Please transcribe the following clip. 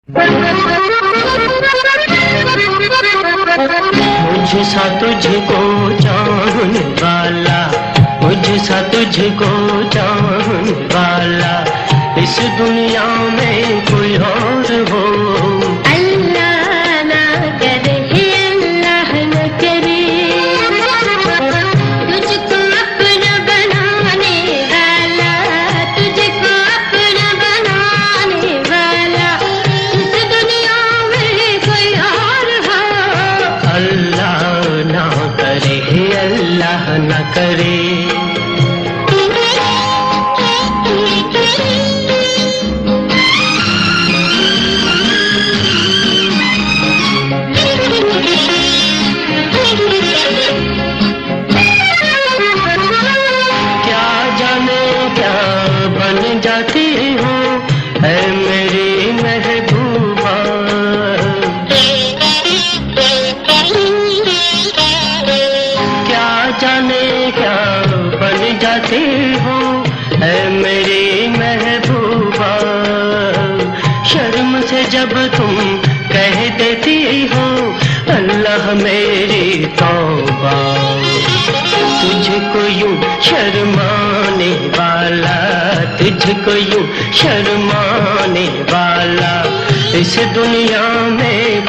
मुझसा तुझको चाहने वाला, मुझसा तुझको चाहने वाला इस दुनिया में कोई और हो। अल्लाह ना करे, अल्लाह न करे, तुझको अपना बनाने वाला, तुझको अपना बनाने वाला इस दुनिया में कोई और हो। अल्लाह ना करे, अल्लाह न करे। जाती हो है मेरी महबूबा, क्या जाने क्या बन जाती हो है मेरी महबूबा। शर्म से जब तुम कह देती हो अल्लाह मेरी तौबा, तुझको यूं शर्माने वाला, तुझको यूं शर्माने वाला इस दुनिया में